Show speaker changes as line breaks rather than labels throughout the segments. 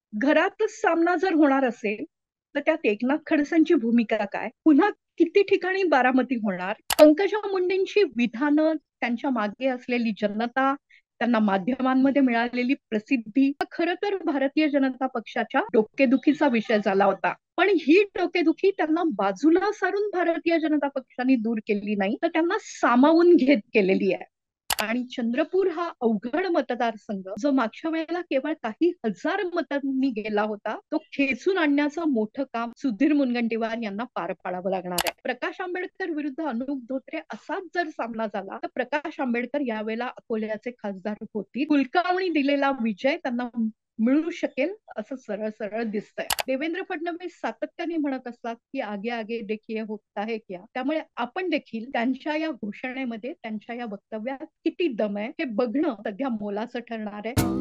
घरातच सामना जर होणार असेल तर त्यात एकनाथ खडसेंची भूमिका काय, पुन्हा किती ठिकाणी बारामती होणार, पंकजा मुंडेंची विधानं, त्यांच्या मागे असलेली जनता, त्यांना माध्यमांमध्ये मिळालेली प्रसिद्धी, खरं तर भारतीय जनता पक्षाच्या डोकेदुखीचा विषय झाला होता. पण ही डोकेदुखी त्यांना बाजूला सारून भारतीय जनता पक्षाने दूर केली नाही, तर त्यांना सामावून घेत केलेली आहे. आणि चंद्रपूर हा अवघड मतदारसंघ, जो मागच्या वेळेला केवळ काही हजार मतांनी गेला होता, तो खेचून आणण्याचं मोठं काम सुधीर मुनगंटीवार यांना पार पाडावं लागणार आहे. प्रकाश आंबेडकर विरुद्ध अनुप धोत्रे असाच जर सामना झाला तर प्रकाश आंबेडकर यावेळेला अकोल्याचे खासदार होतील. हुलकावणी दिलेला विजय त्यांना मिळू शकेल असं सरळ सरळ दिसतंय. देवेंद्र फडणवीस सातत्याने म्हणत असतात की आगे आगे देखिए होता है क्या. त्यामुळे आपण देखील त्यांच्या या घोषणेमध्ये, त्यांच्या या वक्तव्यात किती दम आहे हे बघणं सध्या मोलाचं ठरणार आहे.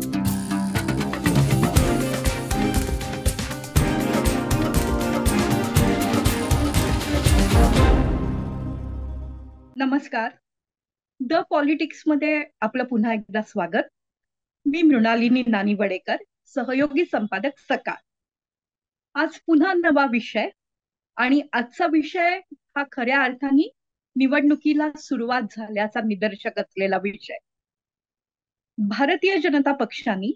नमस्कार. द पॉलिटिक्स मध्ये आपलं पुन्हा एकदा स्वागत. मी मृणालिनी नानीवडेकर, सहयोगी संपादक सकाळ. आज पुन्हा नवा विषय, आणि आजचा विषय हा खऱ्या अर्थाने निवडणुकीला सुरुवात झाल्याचा निदर्शक असलेला विषय. भारतीय जनता पक्षाने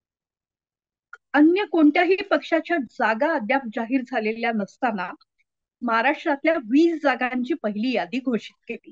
अन्य कोणत्याही पक्षाच्या जागा अद्याप जाहीर झालेल्या नसताना महाराष्ट्रातल्या 20 जागांची पहिली यादी घोषित केली.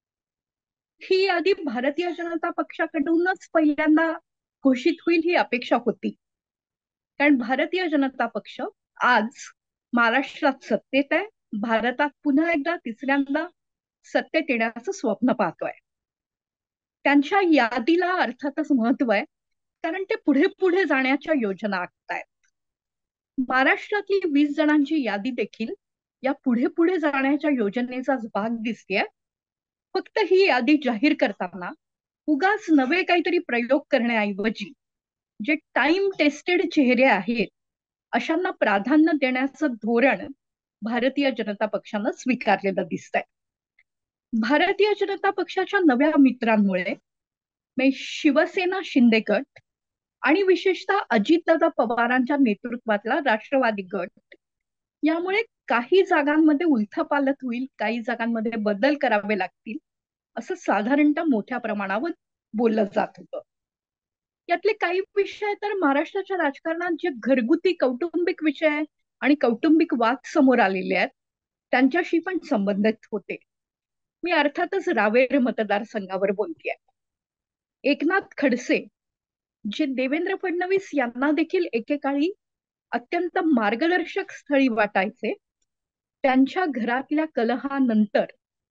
ही यादी भारतीय जनता पक्षाकडूनच पहिल्यांदा घोषित होईल ही अपेक्षा होती, कारण भारतीय जनता पक्ष आज महाराष्ट्रात सत्तेत आहे, भारतात पुन्हा एकदा तिसऱ्यांदा सत्तेत येण्याचं स्वप्न पाहतोय. त्यांच्या यादीला अर्थातच महत्व आहे, कारण ते पुढे पुढे जाण्याच्या योजना आखतायत. महाराष्ट्रातली 20 जणांची यादी देखील या पुढे पुढे जाण्याच्या योजनेचाच भाग दिसतेय. फक्त ही यादी जाहीर करताना उगाच नवे काहीतरी प्रयोग करण्याऐवजी जे टाइम टेस्टेड चेहरे आहेत अशांना प्राधान्य देण्याचं धोरण भारतीय जनता पक्षानं स्वीकारलेलं दिसतंय. भारतीय जनता पक्षाच्या नव्या मित्रांमुळे शिवसेना शिंदे गट आणि विशेषतः अजितदादा पवारांच्या नेतृत्वातला राष्ट्रवादी गट, यामुळे काही जागांमध्ये उलथापालथ होईल, काही जागांमध्ये बदल करावे लागतील असं साधारणतः मोठ्या प्रमाणावर बोललं जात होतं. यातले काही विषय तर महाराष्ट्राच्या राजकारणात जे घरगुती कौटुंबिक विषय आणि कौटुंबिक वाद समोर आलेले आहेत त्यांच्याशी पण संबंधित होते. मी अर्थातच रावेर मतदारसंघावर बोलतेय. एकनाथ खडसे, जे देवेंद्र फडणवीस यांना देखील एकेकाळी अत्यंत मार्गदर्शक स्थळी वाटायचे, त्यांच्या घरातल्या कलहानंतर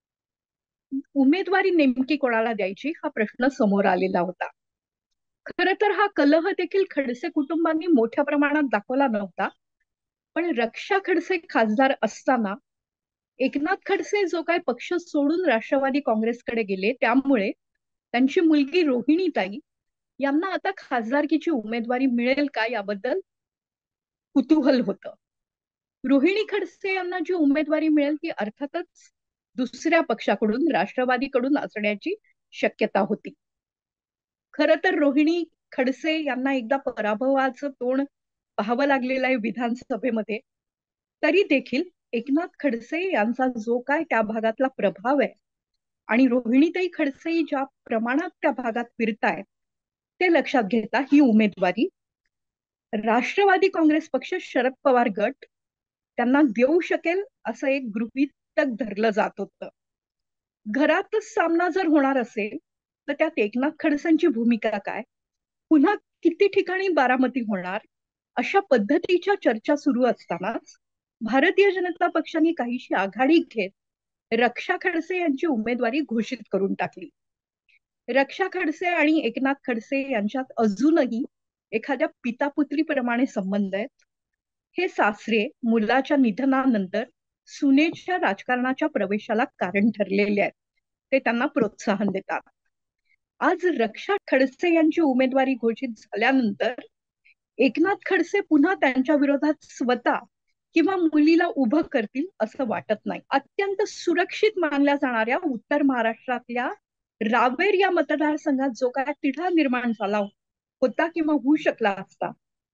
उमेदवारी नेमकी कोणाला द्यायची हा प्रश्न समोर आलेला होता. खरं तर हा कलह देखील खडसे कुटुंबांनी मोठ्या प्रमाणात दाखवला नव्हता, पण रक्षा खडसे खासदार असताना एकनाथ खडसे जो काय पक्ष सोडून राष्ट्रवादी काँग्रेसकडे गेले, त्यामुळे त्यांची मुलगी रोहिणीताई यांना आता खासदारकीची उमेदवारी मिळेल का याबद्दल कुतूहल होतं. रोहिणी खडसे यांना जी उमेदवारी मिळेल ती अर्थातच दुसऱ्या पक्षाकडून, राष्ट्रवादीकडून असण्याची शक्यता होती. खरं तर रोहिणी खडसे यांना एकदा पराभवाचं तोंड पाहावं लागलेलं आहे विधानसभेमध्ये, तरी देखील एकनाथ खडसे यांचा जो काय त्या भागातला प्रभाव आहे आणि रोहिणीताई खडसे ज्या प्रमाणात त्या भागात फिरतायत ते लक्षात घेता ही उमेदवारी राष्ट्रवादी काँग्रेस पक्ष, शरद पवार गट त्यांना देऊ शकेल असं एक गृहीतक धरलं जात होतं. घरातच सामना जर होणार असेल तर त्यात एकनाथ खडसेंची भूमिका काय, पुन्हा किती ठिकाणी बारामती होणार, अशा पद्धतीच्या चर्चा सुरू असतानाच भारतीय जनता पक्षाने काहीशी आघाडी घेत रक्षा खडसे यांची उमेदवारी घोषित करून टाकली. रक्षा खडसे आणि एकनाथ खडसे यांच्यात अजूनही एखाद्या पितापुत्रीप्रमाणे संबंध आहेत. हे सासरे मुलाच्या निधनानंतर सुनेच्या राजकारणाच्या प्रवेशाला कारण ठरलेले आहेत, ते त्यांना प्रोत्साहन देतात. आज रक्षा खडसे यांची उमेदवारी घोषित झाल्यानंतर एकनाथ खडसे पुन्हा त्यांच्या विरोधात स्वतः किंवा मुलीला उभं करतील असं वाटत नाही. अत्यंत सुरक्षित मानल्या जाणाऱ्या उत्तर महाराष्ट्रातल्या रावेर या मतदारसंघात जो काय तिढा निर्माण झाला होता किंवा होऊ शकला असता,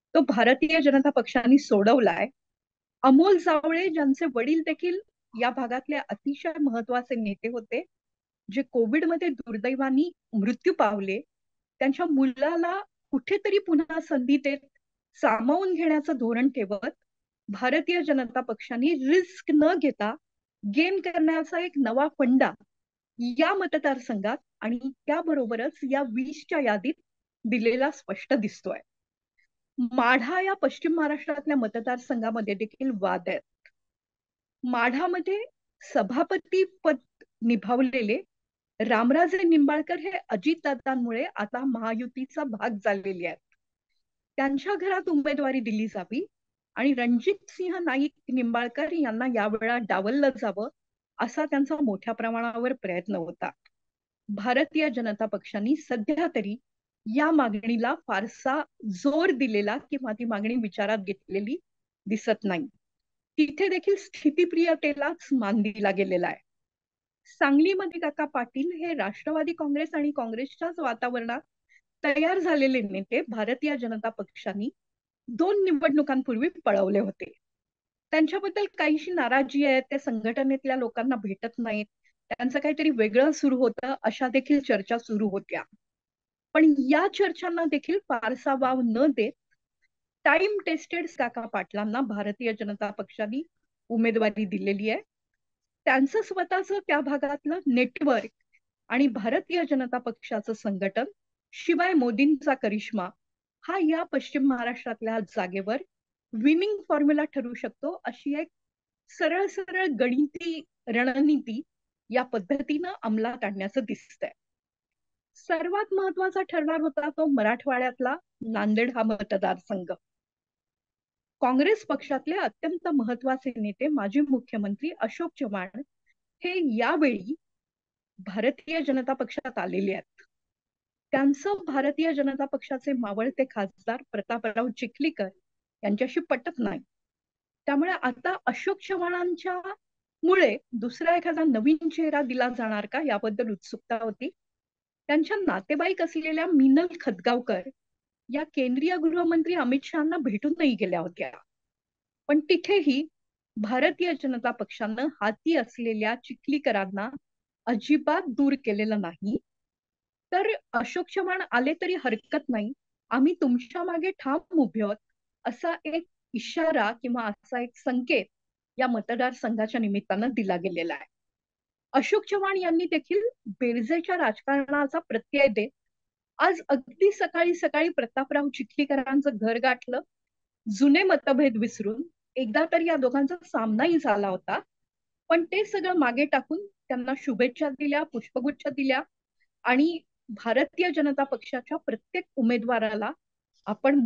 तो भारतीय जनता पक्षाने सोडवलाय. अमोल सावळे ज्यांचे वडील देखील या भागातले अतिशय महत्वाचे नेते होते, जे कोविडमध्ये दुर्दैवाने मृत्यू पावले, त्यांच्या मुलाला कुठेतरी पुन्हा संधी देत सामावून घेण्याचं धोरण ठेवत भारतीय जनता पक्षाने रिस्क न घेता गेन करण्याचा एक नवा फंडा या मतदारसंघात आणि त्याबरोबरच या 20च्या यादीत दिलेला स्पष्ट दिसतोय. माढा या पश्चिम महाराष्ट्रातल्या मतदारसंघामध्ये देखील वाद आहेत. माढामध्ये सभापती पद निभावलेले रामराजे निंबाळकर हे अजितदादांमुळे आता महायुतीचा भाग झालेले आहेत. त्यांच्या घरात उमेदवारी दिली जावी आणि रणजित सिंह नाईक निंबाळकर यांना यावेळा डावललं जावं असा त्यांचा मोठ्या प्रमाणावर प्रयत्न होता. भारतीय जनता पक्षाने सध्या तरी या मागणीला फारसा जोर दिलेला किंवा ती मागणी विचारात घेतलेली दिसत नाही. तिथे देखील स्थितीप्रियतेलाच मान दिला गेलेला आहे. सांगलीमध्ये काका पाटील हे राष्ट्रवादी काँग्रेस आणि काँग्रेसच्याच वातावरणात तयार झालेले नेते भारतीय जनता पक्षाने 2 निवडणुकांपूर्वी पळवले होते. त्यांच्याबद्दल काहीशी नाराजी आहे, त्या संघटनेतल्या लोकांना भेटत नाहीत, त्यांचं काहीतरी वेगळं सुरू होतं, अशा देखील चर्चा सुरू होत्या. पण या चर्चांना देखील फारसा वाव न देत टाइम टेस्टेड काका पाटलांना भारतीय जनता पक्षाने उमेदवारी दिलेली आहे. त्यांचं स्वतःचं त्या भागातलं नेटवर्क आणि भारतीय जनता पक्षाचं संघटन शिवाय मोदींचा करिश्मा हा या पश्चिम महाराष्ट्रातल्या जागेवर विनिंग फॉर्म्युला ठरू शकतो, अशी एक सरळ सरळ गणिती रणनीती या पद्धतीनं अंमलात आणण्याचं दिसतंय. सर्वात महत्वाचा ठरणार होता तो मराठवाड्यातला नांदेड हा मतदारसंघ. काँग्रेस पक्षातले अत्यंत महत्वाचे नेते माजी मुख्यमंत्री अशोक चव्हाण हे यावेळी भारतीय जनता पक्षात आलेले आहेत. त्यांचं भारतीय जनता पक्षाचे मावळते खासदार प्रतापराव चिखलीकर यांच्याशी पटत नाही. त्यामुळे आता अशोक चव्हाणांच्या मुळे दुसरा एखादा नवीन चेहरा दिला जाणार का याबद्दल उत्सुकता होती. त्यांच्या नातेवाईक असलेल्या मिनल खतगावकर या केंद्रीय गृहमंत्री अमित शहाना भेटूनही गेल्या होत्या. पण तिथेही भारतीय जनता पक्षानं हाती असलेल्या चिखलीकरांना अजिबात दूर केलेलं नाही. तर अशोक चव्हाण आले तरी हरकत नाही, आम्ही तुमच्या मागे ठाम उभे आहोत, असा एक इशारा किंवा असा एक संकेत या मतदारसंघाच्या निमित्तानं दिला गेलेला आहे. अशोक चव्हाण यांनी देखील बेरजेच्या राजकारणाचा प्रत्यय देत आज अगदी सकाळी सकाळी प्रतापराव चिखलीकरांचं घर गाठलं. जुने मतभेद विसरून एकदा तर या दोघांचा सामनाही झाला होता, पण ते सगळं मागे टाकून त्यांना शुभेच्छा दिल्या, पुष्पगुच्छ दिल्या आणि भारतीय जनता पक्षाच्या प्रत्येक उमेदवाराला आपण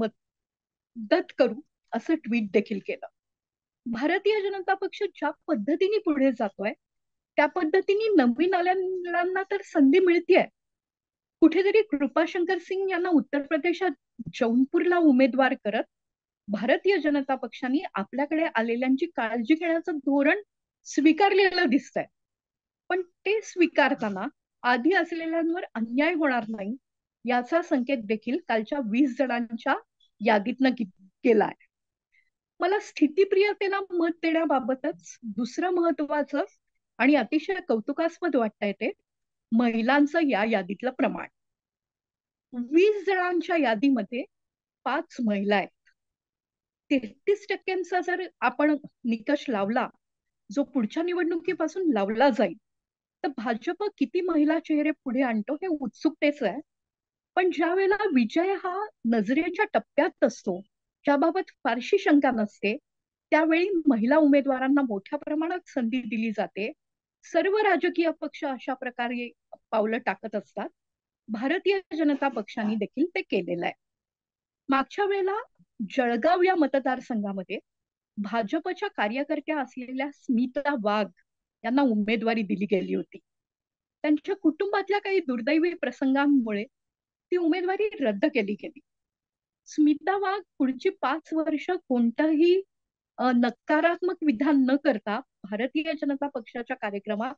मदत करू असं ट्विट देखील केलं. भारतीय जनता पक्ष ज्या पद्धतीने पुढे जातोय त्या पद्धतीने नवीन आलेल्यांना तर संधी मिळतेय. कुठेतरी कृपाशंकर सिंग यांना उत्तर प्रदेशात जौनपूरला उमेदवार करत भारतीय जनता पक्षाने आपल्याकडे आलेल्यांची काळजी घेण्याचं धोरण स्वीकारलेलं दिसतंय. पण ते स्वीकारताना आधी असलेल्यांवर अन्याय होणार नाही याचा संकेत देखील कालच्या 20 जणांच्या यादीतनं केलाय. मला स्थितीप्रियतेला मत देण्याबाबतच दुसरं महत्वाचं आणि अतिशय कौतुकास्पद वाटतंय ते महिलांचं या यादीतलं प्रमाण. 20 जणांच्या यादीमध्ये 5 महिला आहेत. 33% जर आपण निकष लावला, जो पुढच्या निवडणुकीपासून लावला जाईल, तर भाजप किती महिला चेहरे पुढे आणतो हे उत्सुकतेच आहे. पण ज्या वेळेला विजय हा नजरेच्या टप्प्यात असतो, ज्याबाबत फारशी शंका नसते, त्यावेळी महिला उमेदवारांना मोठ्या प्रमाणात संधी दिली जाते. सर्व राजकीय पक्ष अशा प्रकारे पावलं टाकत असतात. भारतीय जनता पक्षाने देखील ते केलेलं आहे. मागच्या वेळेला जळगाव या मतदारसंघामध्ये भाजपच्या कार्यकर्त्या असलेल्या स्मिता वाघ यांना उमेदवारी दिली गेली होती. त्यांच्या कुटुंबातल्या काही दुर्दैवी प्रसंगांमुळे ती उमेदवारी रद्द केली गेली. स्मिता वाघ पुढची 5 वर्ष कोणतंही नकारात्मक विधान न करता भारतीय जनता पक्षाच्या कार्यक्रमात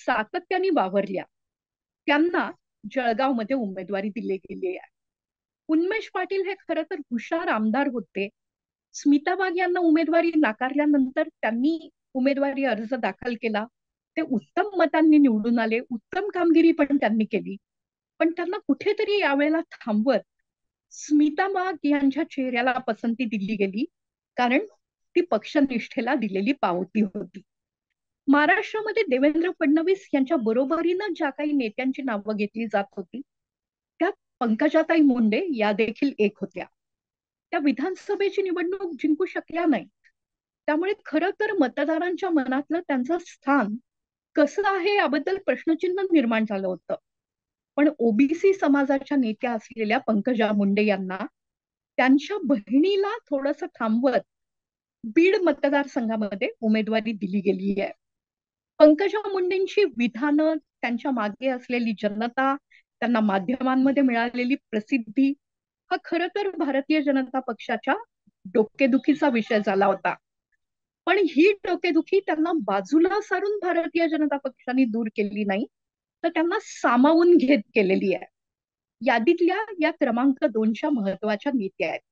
सातत्याने वावरल्या. त्यांना जळगावमध्ये उमेदवारी दिली गेली आहे. उन्मेष पाटील हे खरं तर हुशार आमदार होते. स्मिता वाघ यांना उमेदवारी नाकारल्यानंतर त्यांनी उमेदवारी अर्ज दाखल केला. ते उत्तम मतांनी निवडून आले, उत्तम कामगिरी पण त्यांनी केली. पण त्यांना कुठेतरी यावेळेला थांबवत स्मिता वाघ यांच्या चेहऱ्याला पसंती दिली गेली, कारण ती पक्षनिष्ठेला दिलेली पावती होती. महाराष्ट्रामध्ये देवेंद्र फडणवीस यांच्या बरोबरीनं ज्या काही नेत्यांची नावं घेतली जात होती, त्यात पंकजाताई मुंडे या देखील एक होत्या. त्या विधानसभेची निवडणूक जिंकू शकल्या नाही. त्यामुळे खरं तर मतदारांच्या मनातलं त्यांचं स्थान कसं आहे याबद्दल प्रश्नचिन्ह निर्माण झालं होतं. पण ओबीसी समाजाच्या नेत्या असलेल्या पंकजा मुंडे यांना त्यांच्या बहिणीला थोडंसं थांबवत बीड मतदारसंघामध्ये उमेदवारी दिली गेली आहे. पंकजा मुंडेंची विधानं, त्यांच्या मागे असलेली जनता, त्यांना माध्यमांमध्ये मिळालेली प्रसिद्धी हा खरं तर भारतीय जनता पक्षाच्या डोकेदुखीचा विषय झाला होता. पण ही डोकेदुखी त्यांना बाजूला सारून भारतीय जनता पक्षाने दूर केली नाही, तर त्यांना सामावून घेत केलेली आहे. यादीतल्या या क्रमांक 2च्या महत्वाच्या नेत्या आहेत.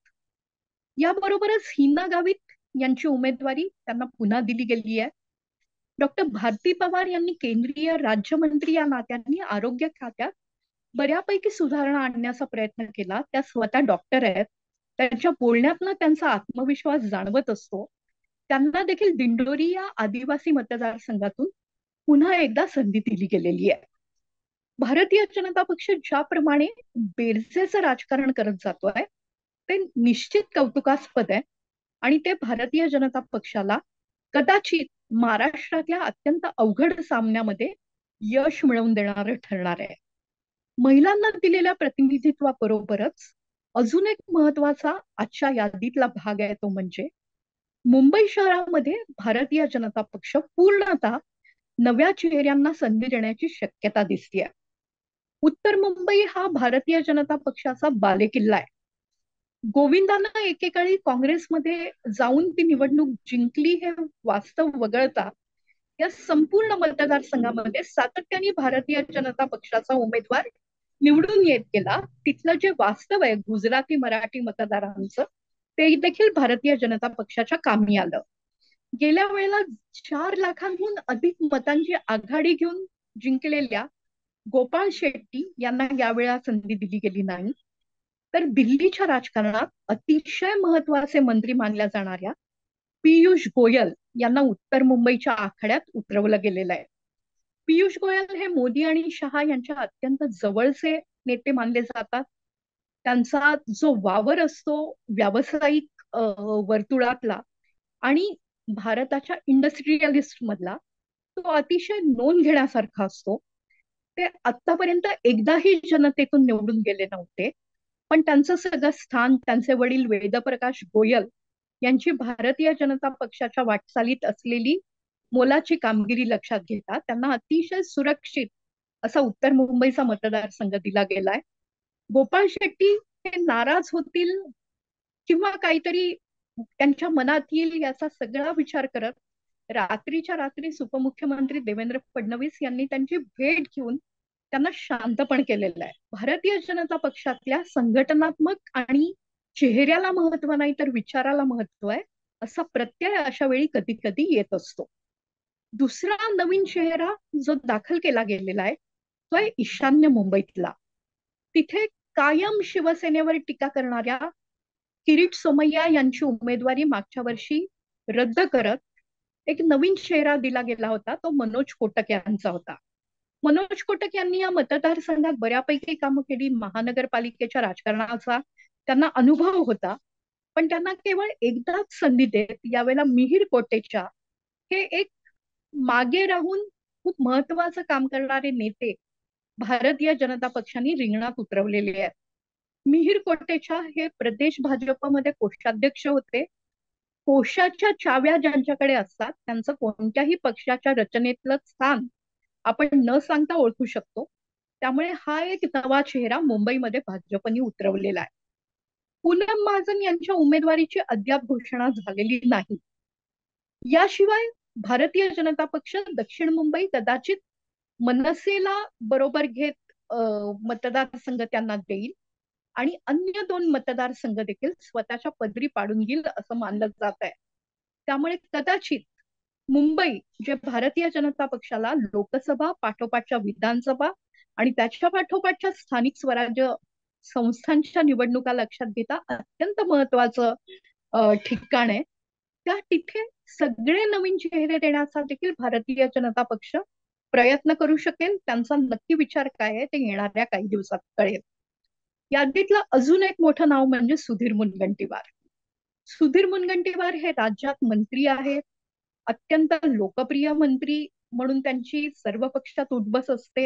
याबरोबरच हिना गावित यांची उमेदवारी त्यांना पुन्हा दिली गेली आहे. डॉक्टर भारती पवार यांनी केंद्रीय राज्यमंत्री या नात्याने आरोग्य खात्यात बऱ्यापैकी सुधारणा आणण्याचा प्रयत्न केला. त्या स्वतः डॉक्टर आहेत. त्यांच्या बोलण्यातनं त्यांचा आत्मविश्वास जाणवत असतो. त्यांना देखील दिंडोरी या आदिवासी मतदारसंघातून पुन्हा एकदा संधी दिली गेलेली आहे. भारतीय जनता पक्ष ज्याप्रमाणे बेरजेचं राजकारण करत जातोय ते निश्चित कौतुकास्पद आहे. आणि ते भारतीय जनता पक्षाला कदाचित महाराष्ट्रातल्या अत्यंत अवघड सामन्यामध्ये यश मिळवून देणारं ठरणार आहे. महिलांना दिलेल्या प्रतिनिधित्वाबरोबरच अजून एक महत्वाचा आजच्या यादीतला भाग आहे, तो म्हणजे मुंबई शहरामध्ये भारतीय जनता पक्ष पूर्णतः नव्या चेहऱ्यांना संधी देण्याची शक्यता दिसतीये. उत्तर मुंबई हा भारतीय जनता पक्षाचा बालेकिल्ला आहे. गोविंदांना एकेकाळी काँग्रेसमध्ये जाऊन ती निवडणूक जिंकली हे वास्तव वगळता या संपूर्ण मतदारसंघामध्ये सातत्याने भारतीय जनता पक्षाचा उमेदवार निवडून येत गेला. तिथलं जे वास्तव आहे गुजराती मराठी मतदारांचं, ते देखील भारतीय जनता पक्षाच्या कामी आलं. गेल्या वेळेला 4 लाखांहून अधिक मतांची आघाडी घेऊन जिंकलेल्या गोपाळ शेट्टी यांना यावेळेला संधी दिली गेली नाही. तर दिल्लीच्या राजकारणात अतिशय महत्वाचे मंत्री मानल्या जाणाऱ्या पियुष गोयल यांना उत्तर मुंबईच्या आखाड्यात उतरवलं गेलेलं आहे. पियुष गोयल हे मोदी आणि शहा यांच्या अत्यंत जवळचे नेते मानले जातात. त्यांचा जो वावर असतो व्यावसायिक वर्तुळातला आणि भारताच्या इंडस्ट्रियलिस्ट मधला, तो अतिशय नोंद घेण्यासारखा असतो. ते आतापर्यंत एकदाही जनतेतून निवडून गेले नव्हते. पण त्यांचं सगळं स्थान त्यांचे वडील वेदप्रकाश गोयल यांची भारतीय जनता पक्षाच्या वाटचालीत असलेली मोलाची कामगिरी लक्षात घेता त्यांना अतिशय सुरक्षित असा उत्तर मुंबईचा मतदारसंघ दिला गेलाय. गोपाळ शेट्टी हे नाराज होतील किंवा काहीतरी त्यांच्या मनात येईल याचा सगळा विचार करत रात्रीच्या रात्रीच उपमुख्यमंत्री देवेंद्र फडणवीस यांनी त्यांची भेट घेऊन त्यांना शांत पण केलेलं आहे. भारतीय जनता पक्षातल्या संघटनात्मक आणि चेहऱ्याला महत्व नाही तर विचाराला महत्व आहे, असा प्रत्यय अशा वेळी कधी कधी येत असतो. दुसरा नवीन चेहरा जो दाखल केला गेलेला आहे तो आहे ईशान्य मुंबईतला. तिथे कायम शिवसेनेवर टीका करणाऱ्या किरीट सोमय्या यांची उमेदवारी मागच्या वर्षी रद्द करत एक नवीन चेहरा दिला गेला होता, तो मनोज कोटक यांचा होता. मनोज कोटक यांनी या मतदारसंघात बऱ्यापैकी कामं केली. महानगरपालिकेच्या राजकारणाचा त्यांना अनुभव होता. पण त्यांना केवळ एकदाच संधी देत यावेळेला मिहीर कोटेचा हे एक मागे राहून खूप महत्वाचं काम करणारे नेते भारतीय जनता पक्षाने रिंगणात उतरवलेले आहेत. मिहीर कोटेचा हे प्रदेश भाजपमध्ये कोषाध्यक्ष होते. कोशाच्या चाव्या ज्यांच्याकडे असतात त्यांचं कोणत्याही पक्षाच्या रचनेतलं स्थान आपण न सांगता ओळखू शकतो. त्यामुळे हा एक नवा चेहरा मुंबईमध्ये भाजपने उतरवलेला आहे. पूनम महाजन यांच्या उमेदवारीची अद्याप घोषणा झालेली नाही. याशिवाय भारतीय जनता पक्ष दक्षिण मुंबई कदाचित मनसेला बरोबर घेत मतदारसंघ त्यांना देईल आणि अन्य 2 मतदारसंघ देखील स्वतःच्या पदरी पाडून घेईल असं मानलं जात आहे. त्यामुळे कदाचित मुंबई जे भारतीय जनता पक्षाला लोकसभा पाठोपाठच्या विधानसभा आणि त्याच्या पाठोपाठच्या स्थानिक स्वराज्य संस्थांच्या निवडणुका लक्षात घेता अत्यंत महत्वाचं ठिकाण आहे. त्या तिथे सगळे नवीन चेहरे देण्याचा देखील भारतीय जनता पक्ष प्रयत्न करू शकेल. त्यांचा नक्की विचार काय आहे ते येणाऱ्या काही दिवसात कळेल. यादीतलं अजून एक मोठं नाव म्हणजे सुधीर मुनगंटीवार. सुधीर मुनगंटीवार हे राज्यात मंत्री आहेत. अत्यंत लोकप्रिय मंत्री म्हणून त्यांची सर्व पक्षात उठबस असते.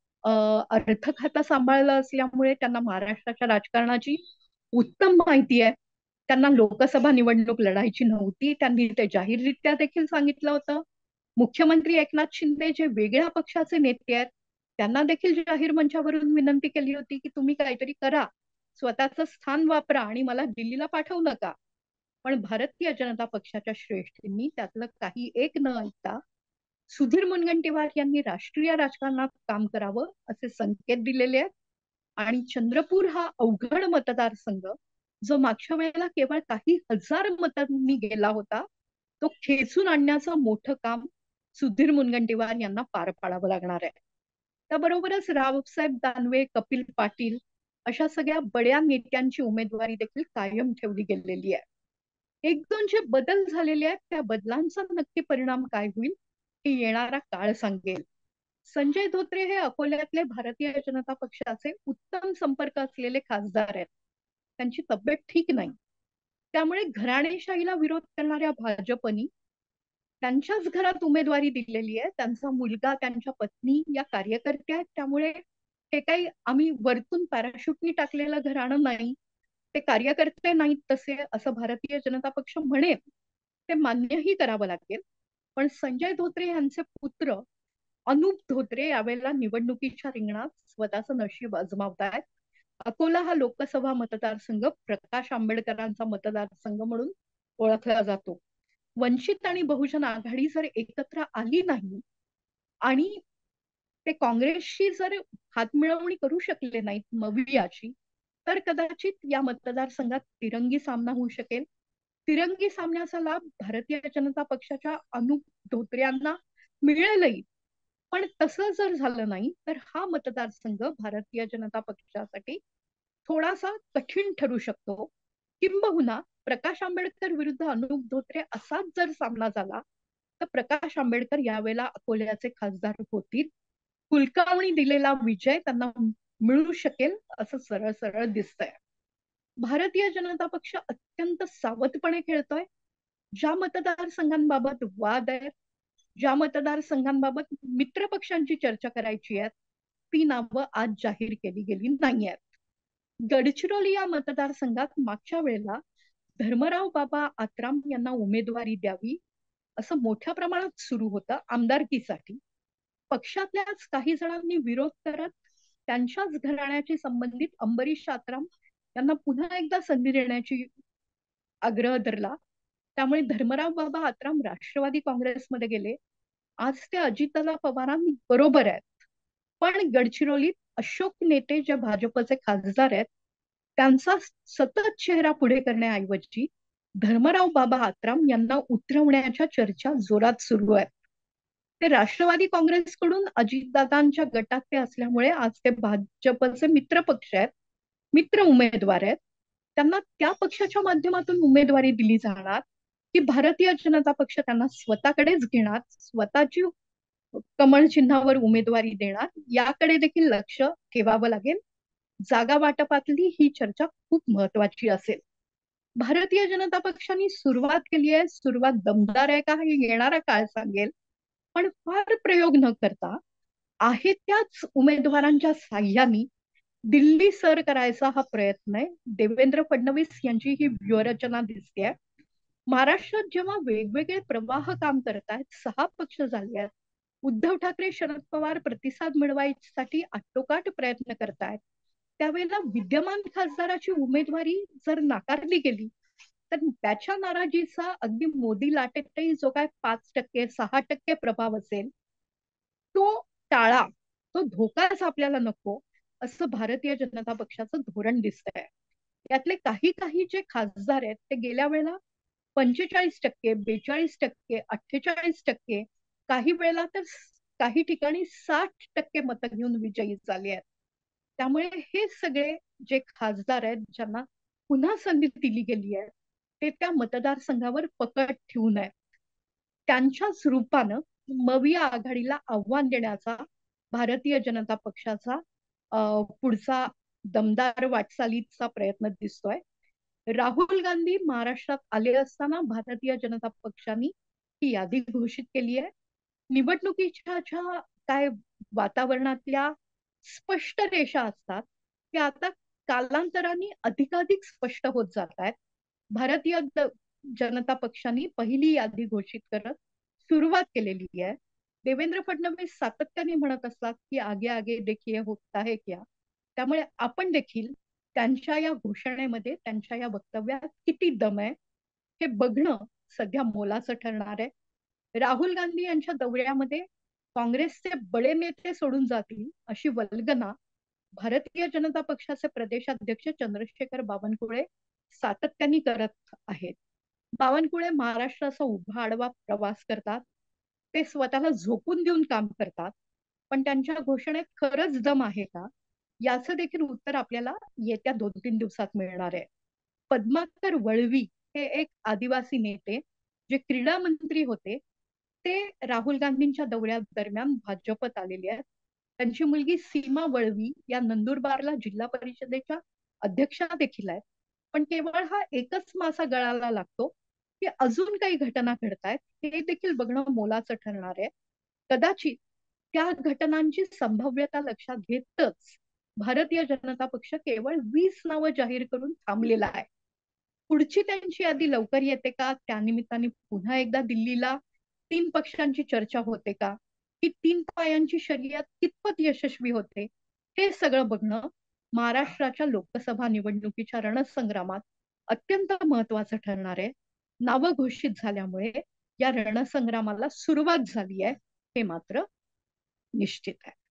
अर्थ खातं सांभाळलं असल्यामुळे त्यांना महाराष्ट्राच्या राजकारणाची उत्तम माहिती आहे. त्यांना लोकसभा निवडणूक लढायची नव्हती, त्यांनी ते जाहीररित्या देखील सांगितलं होतं. मुख्यमंत्री एकनाथ शिंदे जे वेगळ्या पक्षाचे नेते आहेत त्यांना देखील जाहीर मंचावरून विनंती केली होती की तुम्ही काहीतरी करा, स्वतःचं स्थान वापरा आणि मला दिल्लीला पाठवू नका. पण भारतीय जनता पक्षाच्या श्रेष्ठींनी त्यातलं काही एक न ऐकता सुधीर मुनगंटीवार यांनी राष्ट्रीय राजकारणात काम करावं असे संकेत दिलेले आहेत. आणि चंद्रपूर हा अवघड मतदारसंघ जो मागच्या वेळेला केवळ काही हजार मतांनी गेला होता, तो खेचून आणण्याचं मोठं काम सुधीर मुनगंटीवार यांना पार पाडावं लागणार आहे. त्याबरोबरच रावसाहेब दानवे, कपिल पाटील अशा सगळ्या बड्या नेत्यांची उमेदवारी देखील कायम ठेवली गेलेली आहे. एक दोन जे बदल झालेले आहेत त्या बदलांचा नक्की परिणाम काय होईल हे येणारा काळ सांगेल. संजय धोत्रे हे अकोल्यातले भारतीय जनता पक्षाचे उत्तम संपर्क असलेले खासदार आहेत. त्यांची तब्येत ठीक नाही, त्यामुळे घराणेशाहीला विरोध करणाऱ्या भाजपनी त्यांच्याच घरात उमेदवारी दिलेली आहे. त्यांचा मुलगा, त्यांच्या पत्नी या कार्यकर्त्या आहेत. त्यामुळे हे काही आम्ही वरतून पॅराशूटनी टाकलेलं घराणं नाही, ते कार्यकर्ते नाहीत तसे असं भारतीय जनता पक्ष म्हणेल, ते मान्यही करावं लागेल. पण संजय धोत्रे यांचे पुत्र अनुप धोत्रे यावेळेला निवडणुकीच्या रिंगणात स्वतःचं नशीब आजमावतायत. अकोला हा लोकसभा मतदारसंघ प्रकाश आंबेडकरांचा मतदारसंघ म्हणून ओळखला जातो. वंचित आणि बहुजन आघाडी जर एकत्र आली नाही आणि ते काँग्रेसशी जर हातमिळवणी करू शकले नाहीत मवियाची, तर कदाचित या मतदारसंघात तिरंगी सामना होऊ शकेल. तिरंगी सामन्याचा लाभ भारतीय जनता पक्षाच्या अनुप धोत्र्यांना मिळेलही. पण तसं जर झालं नाही तर हा मतदारसंघ भारतीय जनता पक्षासाठी थोडासा कठीण ठरू शकतो. किंबहुना प्रकाश आंबेडकर विरुद्ध अनुप धोत्रे असाच जर सामना झाला तर प्रकाश आंबेडकर यावेळेला अकोल्याचे खासदार होतील. हुलकावणी दिलेला विजय त्यांना मिळू शकेल असं सरळ सरळ दिसतंय. भारतीय जनता पक्ष अत्यंत सावधपणे खेळतोय. ज्या मतदारसंघांबाबत वाद आहेत, ज्या मतदारसंघांबाबत मित्र पक्षांची चर्चा करायची आहे, ती नावं आज जाहीर केली गेली नाही आहेत. गडचिरोली या मतदारसंघात मागच्या वेळेला धर्मराव बाबा आत्राम यांना उमेदवारी द्यावी असं मोठ्या प्रमाणात सुरू होतं आमदारकीसाठी. पक्षातल्याच काही जणांनी विरोध करत त्यांच्याच घराण्याशी संबंधित अंबरीश आत्राम यांना पुन्हा एकदा संधी देण्याची आग्रह धरला. त्यामुळे धर्मराव बाबा आत्राम राष्ट्रवादी काँग्रेसमध्ये गेले. आज ते अजितदादा पवारांबरोबर आहेत. पण गडचिरोलीत अशोक नेते जे भाजपचे खासदार आहेत त्यांचा सतत चेहरा पुढे करण्याऐवजी धर्मराव बाबा आत्राम यांना उतरवण्याच्या चर्चा जोरात सुरू आहेत. ते राष्ट्रवादी काँग्रेसकडून अजितदादांच्या गटात ते असल्यामुळे आज ते भाजपचे मित्र पक्ष आहेत, मित्र उमेदवार आहेत. त्यांना त्या पक्षाच्या माध्यमातून उमेदवारी दिली जाणार की भारतीय जनता पक्ष त्यांना स्वतःकडेच घेणार, स्वतःची कमळ चिन्हावर उमेदवारी देणार, याकडे देखील लक्ष ठेवावं लागेल. जागा वाटपातली ही चर्चा खूप महत्वाची असेल. भारतीय जनता पक्षाने सुरुवात केली आहे, सुरुवात दमदार आहे का हे येणारा काळ सांगेल. पण फार प्रयोग न करता आहे त्याच उमेदवारांच्या साह्याने दिल्ली सर करायचा हा प्रयत्न आहे. देवेंद्र फडणवीस यांची ही व्यूहरचना दिसते. महाराष्ट्रात जेव्हा वेगवेगळे प्रवाह काम करतायत, 6 पक्ष झाले आहेत, उद्धव ठाकरे, शरद पवार प्रतिसाद मिळवायसाठी आटोकाट प्रयत्न करतायत, त्यावेळेला विद्यमान खासदाराची उमेदवारी जर नाकारली गेली तर त्याच्या नाराजीचा अगदी मोदी लाटेतही जो काय 5%, 6% प्रभाव असेल तो टाळा, तो धोकाच आपल्याला नको असं भारतीय जनता पक्षाचं धोरण दिसतंय. यातले काही काही जे खासदार आहेत ते गेल्या वेळेला 45%, 42%, 48%, काही वेळेला तर काही ठिकाणी 60% मतं घेऊन विजयी झाले आहेत. त्यामुळे हे सगळे जे खासदार आहेत ज्यांना पुन्हा संधी दिली गेली आहे ते त्या मतदारसंघावर पकड ठेवून आहे. त्यांच्याच रूपानं मविया आघाडीला आव्हान देण्याचा भारतीय जनता पक्षाचा पुढचा दमदार वाटचालीचा प्रयत्न दिसतोय. राहुल गांधी महाराष्ट्रात आले असताना भारतीय जनता पक्षाने ही यादी घोषित केली आहे. निवडणुकीच्या ज्या काय वातावरणातल्या स्पष्ट रेषा असतात त्या आता कालांतराने अधिकाधिक स्पष्ट होत जात आहेत. भारतीय जनता पक्षाने पहिली यादी घोषित करत सुरुवात केलेली आहे. देवेंद्र फडणवीस सातत्याने म्हणत असतात की आगे आगे देखिए होता है क्या. त्यामुळे आपण देखील त्यांच्या या घोषणेमध्ये त्यांच्या या वक्तव्यात किती दम आहे हे बघणं सध्या मोलाचं ठरणार आहे. राहुल गांधी यांच्या दौऱ्यामध्ये काँग्रेसचे बडे नेते सोडून जातील अशी वल्गना भारतीय जनता पक्षाचे प्रदेशाध्यक्ष चंद्रशेखर बावनकुळे सातत्याने करत आहेत. बावनकुळे महाराष्ट्राचा उभा आडवा प्रवास करतात. ते स्वतःला झोकून देऊन काम करतात. पण त्यांच्या घोषणेत खरंच दम आहे का याचं देखील उत्तर आपल्याला येत्या 2-3 दिवसात मिळणार आहे. पद्माकर वळवी हे एक आदिवासी नेते जे क्रीडा मंत्री होते ते राहुल गांधींच्या दौऱ्या दरम्यान भाजपत आलेले आहेत. त्यांची मुलगी सीमा वळवी या नंदुरबारला जिल्हा परिषदेच्या अध्यक्षा देखील आहेत. पण केवळ हा एकच मासा गळाला लागतो की अजून काही घटना घडतायत हे देखील बघणं मोलाचं ठरणार आहे. कदाचित त्या घटनांची संभाव्यता लक्षात घेतच भारतीय जनता पक्ष केवळ 20 नावं जाहीर करून थांबलेला आहे. पुढची त्यांची यादी लवकर येते का, त्यानिमित्ताने पुन्हा एकदा दिल्लीला 3 पक्षांची चर्चा होते का, ही 3 पायांची शर्यत कितपत यशस्वी होते, हे सगळं बघणं महाराष्ट्राच्या लोकसभा निवडणुकीच्या रणसंग्रामात अत्यंत महत्वाचं ठरणार आहे. नावं घोषित झाल्यामुळे या रणसंग्रामाला सुरुवात झाली आहे हे मात्र निश्चित आहे.